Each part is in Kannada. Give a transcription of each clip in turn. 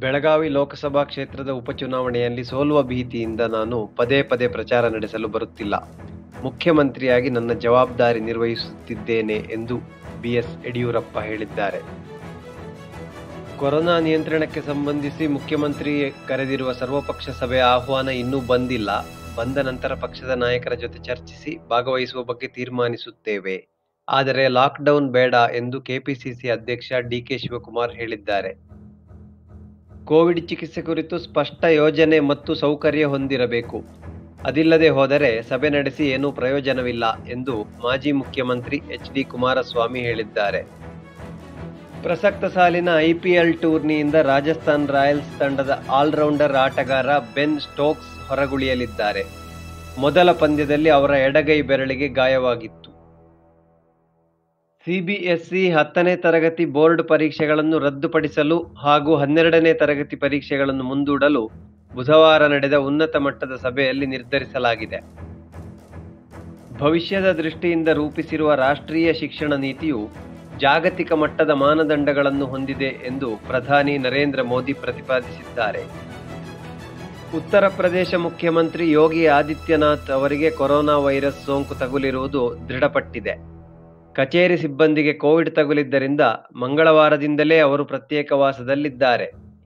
ಬೆಳಗಾವಿ ಲೋಕಸಭಾ ಕ್ಷೇತ್ರದ ಉಪಚುನಾವಣೆಯಲ್ಲಿ ಸೋಲುವ ಭೀತಿಯಿಂದ ನಾನು ಪದೇ ಪದೇ ಪ್ರಚಾರ ನಡೆಸಲು ಬರುತ್ತಿಲ್ಲ. ಮುಖ್ಯಮಂತ್ರಿಯಾಗಿ ನನ್ನ ಜವಾಬ್ದಾರಿ ನಿರ್ವಹಿಸುತ್ತಿದ್ದೇನೆ ಎಂದು ಬಿಎಸ್ ಯಡಿಯೂರಪ್ಪ ಹೇಳಿದ್ದಾರೆ. ಕೊರೋನಾ ನಿಯಂತ್ರಣಕ್ಕೆ ಸಂಬಂಧಿಸಿ ಮುಖ್ಯಮಂತ್ರಿ ಕರೆದಿರುವ ಸರ್ವಪಕ್ಷ ಸಭೆಯ ಆಹ್ವಾನ ಇನ್ನೂ ಬಂದಿಲ್ಲ. ಬಂದ ನಂತರ ಪಕ್ಷದ ನಾಯಕರ ಜೊತೆ ಚರ್ಚಿಸಿ ಭಾಗವಹಿಸುವ ಬಗ್ಗೆ ತೀರ್ಮಾನಿಸುತ್ತೇವೆ. ಆದರೆ ಲಾಕ್ಡೌನ್ ಬೇಡ ಎಂದು ಕೆಪಿಸಿಸಿ ಅಧ್ಯಕ್ಷ ಡಿಕೆ ಶಿವಕುಮಾರ್ ಹೇಳಿದ್ದಾರೆ. ಕೋವಿಡ್ ಚಿಕಿತ್ಸೆ ಕುರಿತು ಸ್ಪಷ್ಟ ಯೋಜನೆ ಮತ್ತು ಸೌಕರ್ಯ ಹೊಂದಿರಬೇಕು. ಅದಿಲ್ಲದೆ ಹೋದರೆ ಸಭೆ ನಡೆಸಿ ಏನೂ ಪ್ರಯೋಜನವಿಲ್ಲ ಎಂದು ಮಾಜಿ ಮುಖ್ಯಮಂತ್ರಿ ಎಚ್.ಡಿ. ಕುಮಾರಸ್ವಾಮಿ ಹೇಳಿದ್ದಾರೆ. ಪ್ರಸಕ್ತ ಸಾಲಿನ ಐಪಿಎಲ್ ಟೂರ್ನಿಯಿಂದ ರಾಜಸ್ಥಾನ್ ರಾಯಲ್ಸ್ ತಂಡದ ಆಲ್ರೌಂಡರ್ ಆಟಗಾರ ಬೆನ್ ಸ್ಟೋಕ್ಸ್ ಹೊರಗುಳಿಯಲಿದ್ದಾರೆ. ಮೊದಲ ಪಂದ್ಯದಲ್ಲಿ ಅವರ ಎಡಗೈ ಬೆರಳಿಗೆ ಗಾಯವಾಗಿತ್ತು. ಸಿಬಿಎಸ್ಇ 10ನೇ ತರಗತಿ ಬೋರ್ಡ್ ಪರೀಕ್ಷೆಗಳನ್ನು ರದ್ದುಪಡಿಸಲು ಹಾಗೂ 12ನೇ ತರಗತಿ ಪರೀಕ್ಷೆಗಳನ್ನು ಮುಂದೂಡಲು ಬುಧವಾರ ನಡೆದ ಉನ್ನತ ಮಟ್ಟದ ಸಭೆಯಲ್ಲಿ ನಿರ್ಧರಿಸಲಾಗಿದೆ. ಭವಿಷ್ಯದ ದೃಷ್ಟಿಯಿಂದ ರೂಪಿಸಿರುವ ರಾಷ್ಟ್ರೀಯ ಶಿಕ್ಷಣ ನೀತಿಯು ಜಾಗತಿಕ ಮಟ್ಟದ ಮಾನದಂಡಗಳನ್ನು ಹೊಂದಿದೆ ಎಂದು ಪ್ರಧಾನಿ ನರೇಂದ್ರ ಮೋದಿ ಪ್ರತಿಪಾದಿಸಿದ್ದಾರೆ. ಉತ್ತರ ಪ್ರದೇಶ ಮುಖ್ಯಮಂತ್ರಿ ಯೋಗಿ ಆದಿತ್ಯನಾಥ್ ಅವರಿಗೆ ಕೊರೋನಾ ವೈರಸ್ ಸೋಂಕು ತಗುಲಿರುವುದು ದೃಢಪಟ್ಟಿದೆ. ಕಚೇರಿ ಸಿಬ್ಬಂದಿಗೆ ಕೋವಿಡ್ ತಗುಲಿದ್ದರಿಂದ ಮಂಗಳವಾರದಿಂದಲೇ ಅವರು ಪ್ರತ್ಯೇಕವಾಸದಲ್ಲಿದ್ದಾರೆ.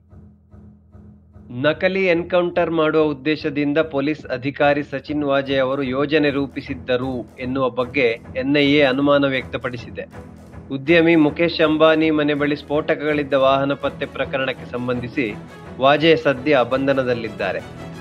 ನಕಲಿ ಎನ್ಕೌಂಟರ್ ಮಾಡುವ ಉದ್ದೇಶದಿಂದ ಪೊಲೀಸ್ ಅಧಿಕಾರಿ ಸಚಿನ್ ವಾಜೆ ಅವರು ಯೋಜನೆ ರೂಪಿಸಿದ್ದರು ಎನ್ನುವ ಬಗ್ಗೆ ಎನ್ಐಎ ಅನುಮಾನ ವ್ಯಕ್ತಪಡಿಸಿದೆ. ಉದ್ಯಮಿ ಮುಕೇಶ್ ಅಂಬಾನಿ ಮನೆ ಬಳಿ ಸ್ಫೋಟಕಗಳಿದ್ದ ವಾಹನ ಪತ್ತೆ ಪ್ರಕರಣಕ್ಕೆ ಸಂಬಂಧಿಸಿ ವಾಜೆ ಸದ್ಯ ಬಂಧನದಲ್ಲಿದ್ದಾರೆ.